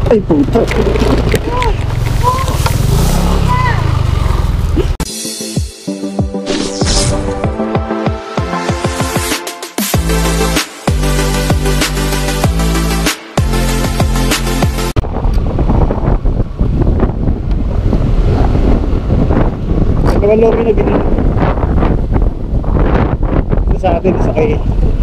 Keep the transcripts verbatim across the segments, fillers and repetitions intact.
Ay, puta. Naman lobby na binili. Ito sa atin, sa kay.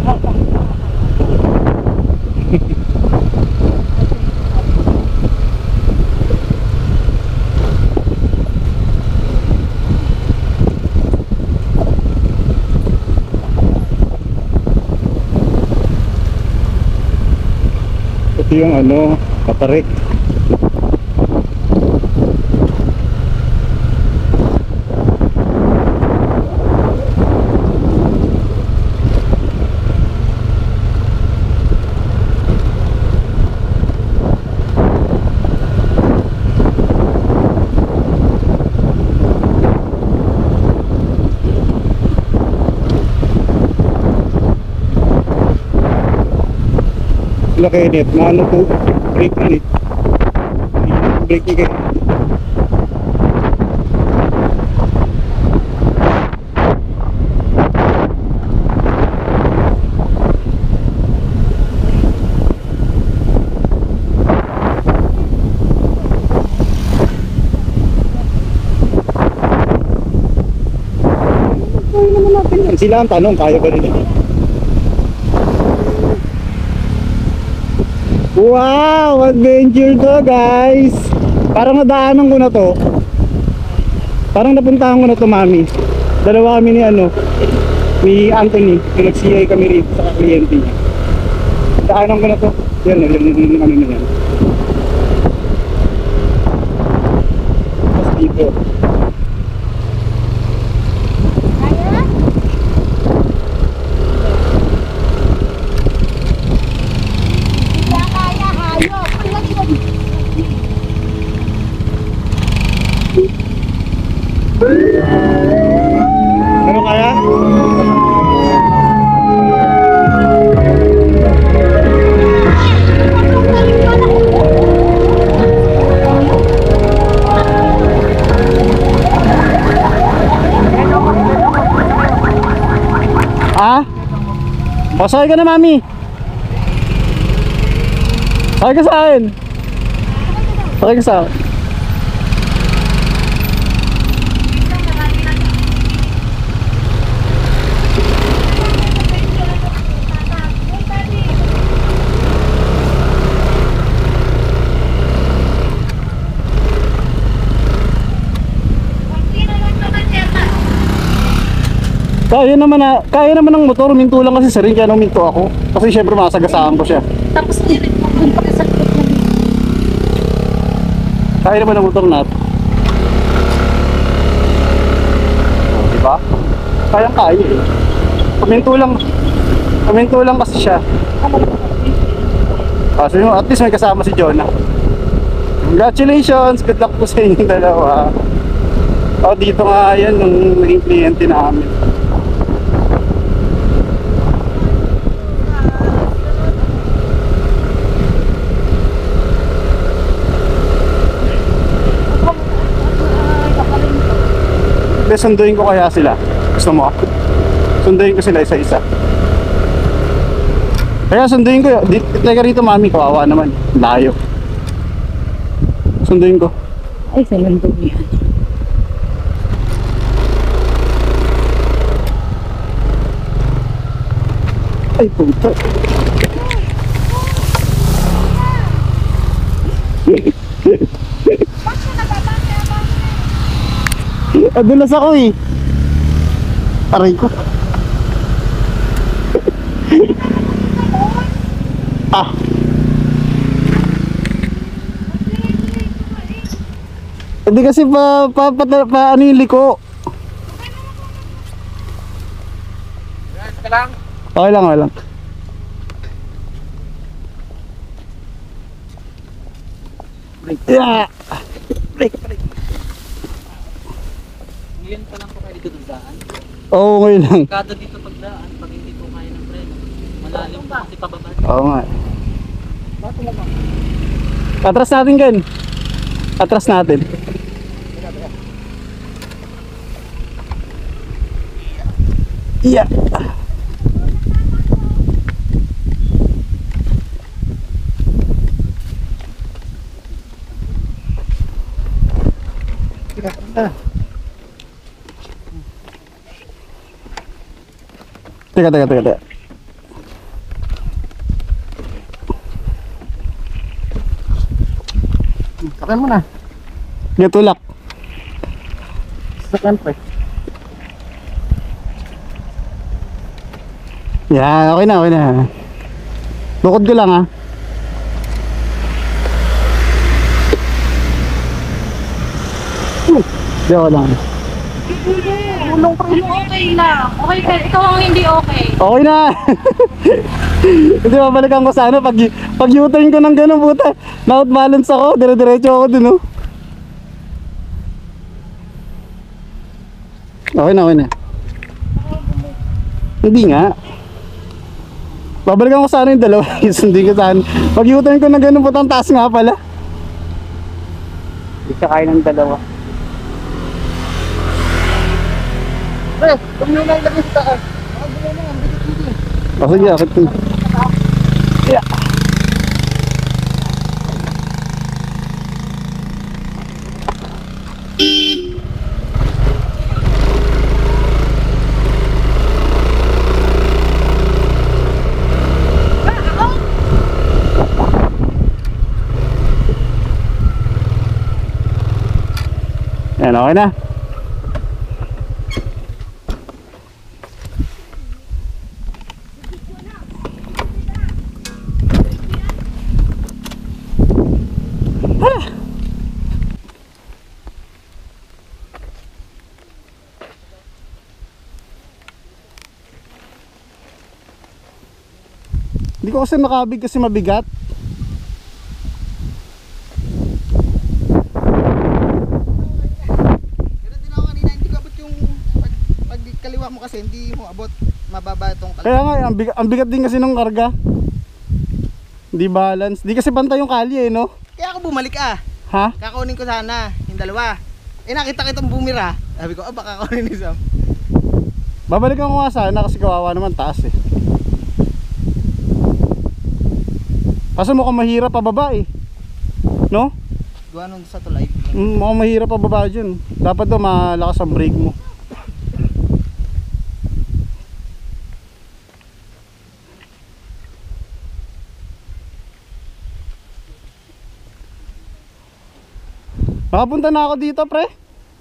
Ito yung ano, katarik. Laki net, maano po, brake ulit. Brake ni kayo. Kaya naman natin yan. Sila ang tanong, kaya ba rin? Wow! Adventure to, guys! Parang nadaanan ko na to. Parang napuntahan ko na to, mami. Dalawa kami ni ano, ni Anthony. Nag-C I kami rito sa kliyente niya. Daanan ko na to. Yan, yan, yan, ano na yan. Tapos dito. Ano kaya? Ah? O, sakay ka na, mami. Sakay ka sa akin. Sakay ka sa akin. Kaya naman na, kaya naman ng motor, minto lang kasi sa rin, kaya nang minto ako. Kasi syempre masagasaan ko siya. Tapos nirin mo kung pakisakot na. Kaya naman ng motor natin. Oh, diba? Kaya kaya eh. Paminto lang, paminto lang kasi siya. Kasi at least may kasama si Jonah. Congratulations! Good luck po sa inyong dalawa. O, dito nga yan nung naging kliyente namin. Sunduin ko kaya sila. Gusto mo? Sunduin ko sila isa-isa. Kaya sunduin ko. Teka rito, mami. Kawawa naman. Layo. Sunduin ko. Ay, sinundin yan. Ay, puta. Adulas ako eh. Aray ko. Ah. Hindi kasi pa pa, pa, pa ano yung liko. Okay lang. Okay lang, okay lang. Break. Yeah. Break, break. Ngayon pa lang po kayo dito daan? Oo, ngayon lang. Kada dito pagdaan, pag hindi po kaya ng preno. Malalim pa kasi pababa. Oo nga. Bato mo ba? Atras natin, Ken. Atras natin. Iya. Teka, teka, teka, teka. Sakan mo na. Gatulak. Sakan pa. Yan, okay na, okay na. Bukod ko lang, ha. Hindi, ako lang. Tulong pa rin. Okay lang. Okay ka. Ikaw ang hindi okay. Okay na. Hindi, babalikan ko sa ano. Pag, pag U-turn ko ng ganun, puta. Na-out balance ako. Dire-diretso ako dun, oh. Okay na, okay na. Hindi nga. Babalikan ko sana yung dalawa. Hindi ko sana. Pag U-turn ko ng ganun, puta, ang taas nga pala. Hindi siya kaya ng dalawa. Pre, kung nyo na ilagay sa taas. Makagulo na, ang bigat hindi. O sige, akit ko. Yeah. Yan, okay na. Hindi ko kasi nakabig kasi mabigat. Ganun din ako kanina, hindi ko abot yung pag, pag kaliwa mo kasi hindi mo abot. Mababa itong kaliwa. Kaya nga, ang bigat, ang bigat din kasi ng karga. Hindi balance. Di kasi pantay yung kalye, eh, no? Kaya ako bumalik ah. Ha? Kakunin ko sana yung dalawa. Eh nakita kitang bumira. Sabi ko, ah baka kunin ni Sam. Babalikan ko nga sana kasi kawawa naman taas eh. Kaso mukhang mahirap pababa eh. No? Gawa nung sa tulay. Mm, mukhang mahirap pababa dyan. Dapat daw malakas ang brake mo. Nakapunta na ako dito, pre.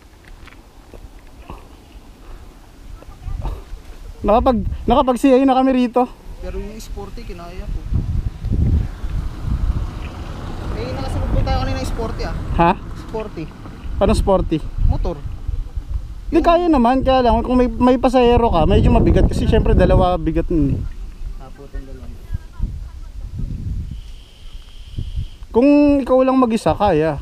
Nakapag nakapag-C I na kami rito. Pero yung sporty, kinaya ko. Eh, nakasunod po tayo kanina yung sporty ah. Ha? Sporty. Paano sporty? Motor. Hindi kaya naman, kaya lang kung may, may pasahero ka, medyo mabigat kasi syempre dalawa bigat nun eh. Naputan dalawa. Kung ikaw lang mag-isa, kaya.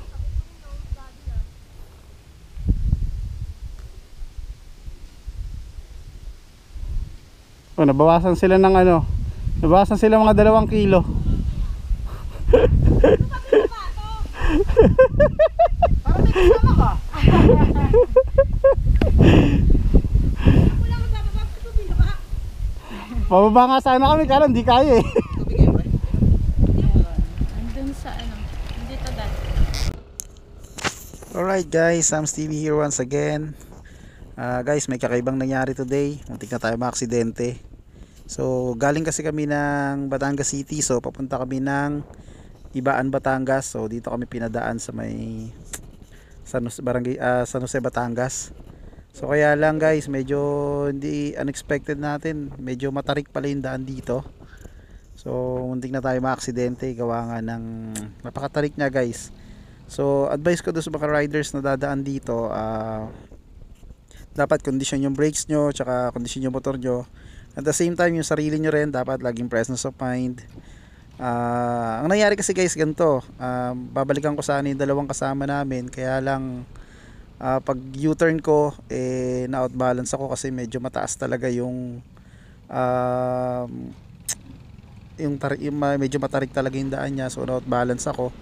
Oh, nabawasan sila ng ano, nabawasan sila mga dalawang kilo. Parang may kasama ka. Pababa nga sana kami, kaya hindi kaya eh. Tubig kayo, pre. Andun sa ano. Dito dati. Alright guys, Sam's T V here once again. uh, Guys, may kakaibang nangyari today. Muntik na tayo maaksidente. So galing kasi kami ng Batangas City. So papunta kami ng Ibaan, Batangas. So dito kami pinadaan sa may San Jose, Barangay, uh, San Jose, Batangas. So kaya lang guys, medyo hindi unexpected natin. Medyo matarik pala yung daan dito. So muntik na tayo maaksidente. Gawa nga ng napakatarik niya guys. So advice ko doon sa mga riders na dadaan dito, uh, dapat condition yung brakes nyo, tsaka condition yung motor nyo. At the same time yung sarili nyo rin, dapat laging presence of mind. Uh, ang nangyari kasi guys ganito, uh, babalikan ko sana yung dalawang kasama namin. Kaya lang uh, pag U-turn ko, eh, na-outbalance ako kasi medyo mataas talaga yung uh, yung, tar- yung medyo matarik talaga yung daan niya. So na-outbalance ako.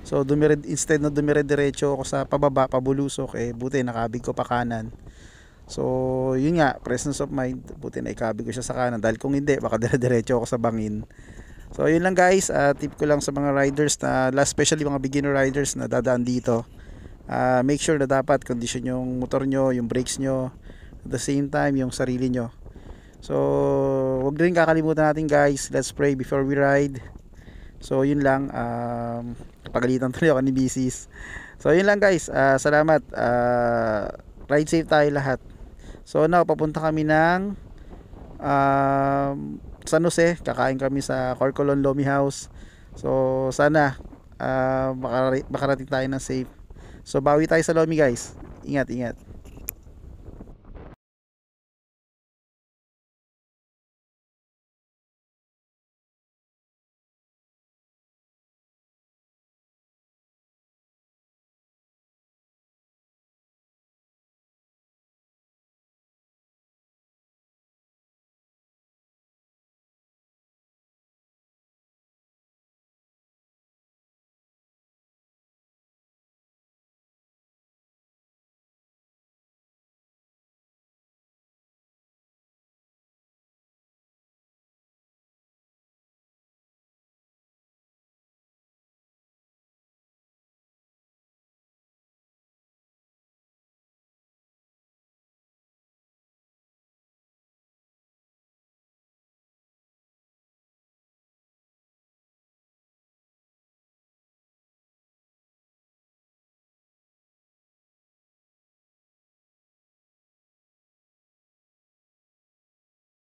So dumired, instead na dumire-diretso ako sa pababa, pabulusok, eh buti nakabig ko pa kanan. So yun nga, presence of mind, buti na ikabig ko siya sa kanan, dahil kung hindi baka dire-diretso ako sa bangin. So yun lang guys, uh, tip ko lang sa mga riders na, last especially mga beginner riders na dadaan dito, uh, make sure na dapat condition yung motor nyo, yung brakes nyo, at the same time yung sarili nyo. So wag rin kakalimutan natin guys, let's pray before we ride. So yun lang, um, pagalitan tuloy ako ni Bisis. So yun lang guys, uh, salamat, uh, ride safe tayo lahat. So now papunta kami ng um, San Jose, kakain kami sa Corcolon Lomi House. So sana uh, makarating tayo ng safe. So bawi tayo sa Lomi guys. Ingat, ingat.